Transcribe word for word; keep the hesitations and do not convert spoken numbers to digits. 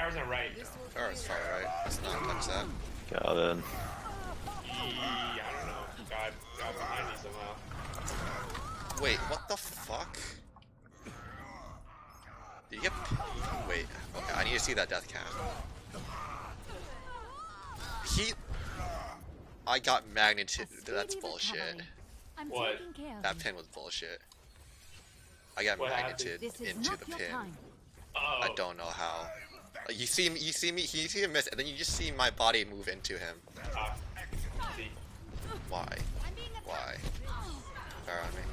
Pharah's on right. Pharah's far right. Let's not touch that. Got it. Eee, I don't know. God, God behind me somehow. Wait, what the fuck? Did you get... Wait, okay, I need to see that death cap. He... I got magnitude. That's bullshit. I'm What? taking care of That you. pin was bullshit. I got What magnitude This is into not the your pin. time. Oh. I don't know how. Like, you see me, you see me, you see him miss, and then you just see my body move into him. Ah, see. Why? Why? Fire on me.